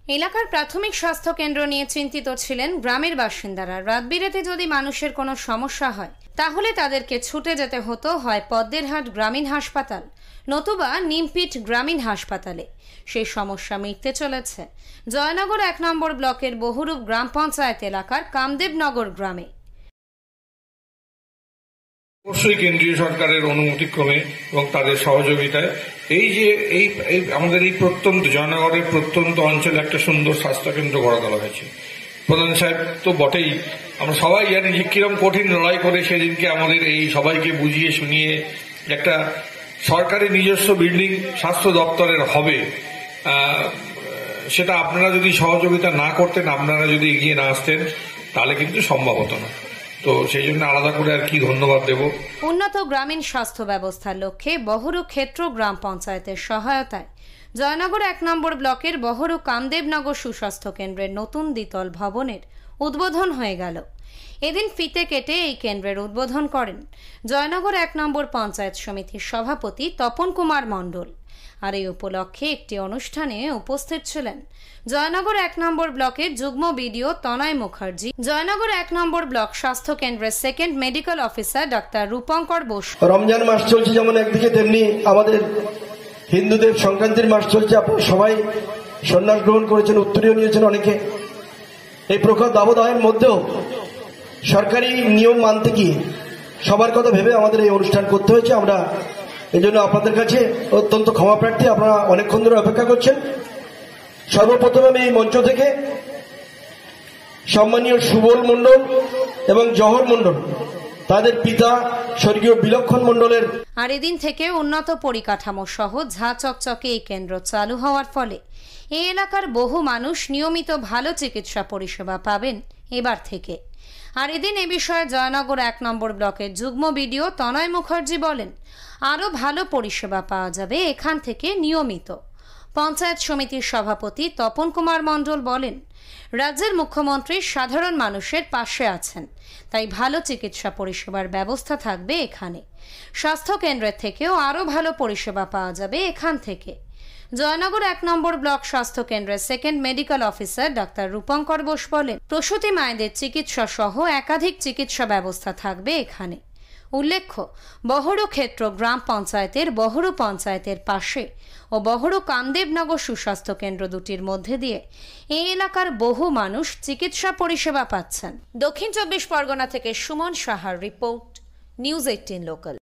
এলাকার প্রাথমিক স্বাস্থ্য কেন্দ্র নিয়ে চিন্তিত ছিলেন গ্রামের বাসিন্দারা। রাত বিরেতে যদি মানুষের কোনো সমস্যা হয় তাহলে তাদেরকে ছুটে যেতে হতো হয় পদ্মেরহাট গ্রামীণ হাসপাতাল নতুবা নিমপিট গ্রামীণ হাসপাতালে। সেই সমস্যা মিটতে চলেছে জয়নগর ১ নম্বর ব্লকের বহুরূপ গ্রাম পঞ্চায়েত এলাকার কামদেবনগর গ্রামে। অবশ্যই কেন্দ্রীয় সরকারের অনুমতিক্রমে এবং তাদের সহযোগিতায় এই যে আমাদের এই প্রত্যন্ত জয়নগরের প্রত্যন্ত অঞ্চলে একটা সুন্দর স্বাস্থ্যকেন্দ্র গড়ে তোলা হয়েছে। প্রধান সাহেব তো বটেই, আমরা সবাই জানি যে কিরকম কঠিন লড়াই করে সেদিনকে আমাদের এই সবাইকে বুঝিয়ে শুনিয়ে একটা সরকারি নিজস্ব বিল্ডিং স্বাস্থ্য দপ্তরের হবে, সেটা আপনারা যদি সহযোগিতা না করতেন, আপনারা যদি এগিয়ে না আসতেন তাহলে কিন্তু সম্ভব হতো না। তো সেই জন্য আলাদা করে আর কি ধন্যবাদ দেব। উন্নত গ্রামীণ স্বাস্থ্য ব্যবস্থার লক্ষ্যে বহরু ক্ষেত্র গ্রাম পঞ্চায়েতের সহায়তায় জয়নগর ১ নম্বর ব্লকের বহরু কামদেবনগর সুস্বাস্থ্য কেন্দ্রের নতুন দ্বিতল ভবনের উদ্বোধন হয়ে গেল। এদিন ফিতে কেটে এই কেন্দ্রের উদ্বোধন করেন জয়নগর ১ নম্বর পঞ্চায়েত সমিতির সভাপতি তপন কুমার মণ্ডল। আর এই উপলক্ষে একটি অনুষ্ঠানে উপস্থিত ছিলেন জয়নগর ১ নম্বর ব্লকের যুগ্ম বিডিও তনয় মুখার্জি, জয়নগর ১ নম্বর ব্লক স্বাস্থ্য কেন্দ্রের সেকেন্ড মেডিকেল অফিসার ডাক্তার রূপঙ্কর বোস। রমজান মাস চলছে যেমন একদিকে, তেমনি আমাদের হিন্দুদের সংক্রান্তির মাস চলছে। আপনারা সবাই সন্ন্যাস গ্রহণ করেছেন, উত্তরীয় নিয়েছেন অনেকে। এই প্রখর দাবদাহের মধ্যেও সরকারি নিয়ম মানতে গিয়ে সবার কথা ভেবে আমাদের এই অনুষ্ঠান করতে হয়েছে। আমরা এই জন্য আপনাদের কাছে অত্যন্ত ক্ষমা প্রার্থী, আপনারা অনেকক্ষণ ধরে অপেক্ষা করছেন। সর্বপ্রথম আমি এই মঞ্চ থেকে সম্মানীয় সুবল মণ্ডল এবং জহর মণ্ডল, তাদের পিতা স্বর্গীয় বিলক্ষণ মণ্ডলের। আর এদিন থেকে উন্নত পরিকাঠামো সহ ঝাঁ চকচকে এই কেন্দ্র চালু হওয়ার ফলে এই এলাকার বহু মানুষ নিয়মিত ভালো চিকিৎসা পরিষেবা পাবেন এবার থেকে। আর এদিন এ বিষয়ে জয়নগর ১ নম্বর ব্লকের যুগ্ম বিডিও তনয় মুখার্জি বলেন, আরও ভালো পরিষেবা পাওয়া যাবে এখান থেকে নিয়মিত। পঞ্চায়েত সমিতির সভাপতি তপন কুমার মণ্ডল বলেন, রাজ্যের মুখ্যমন্ত্রী সাধারণ মানুষের পাশে আছেন, তাই ভালো চিকিৎসা পরিষেবার ব্যবস্থা থাকবে এখানে। স্বাস্থ্য কেন্দ্রের থেকেও আরও ভালো পরিষেবা পাওয়া যাবে এখান থেকে। জয়নগর ১ নম্বর ব্লক স্বাস্থ্য কেন্দ্রের সেকেন্ড মেডিকেল অফিসার ডাক্তার রূপঙ্কর বোস বলেন, প্রসূতি মায়েদের চিকিৎসা সহ একাধিক চিকিৎসা ব্যবস্থা থাকবে এখানে। উল্লেখ্য, বহরু ক্ষেত্র গ্রাম পঞ্চায়েতের বহরু পঞ্চায়েতের পাশে ও বহরু কামদেবনগর সুস্বাস্থ্য কেন্দ্র দুটির মধ্যে দিয়ে এই এলাকার বহু মানুষ চিকিৎসা পরিষেবা পাচ্ছেন। দক্ষিণ ২৪ পরগনা থেকে সুমন সাহার রিপোর্ট, নিউজ ১৮ লোকাল।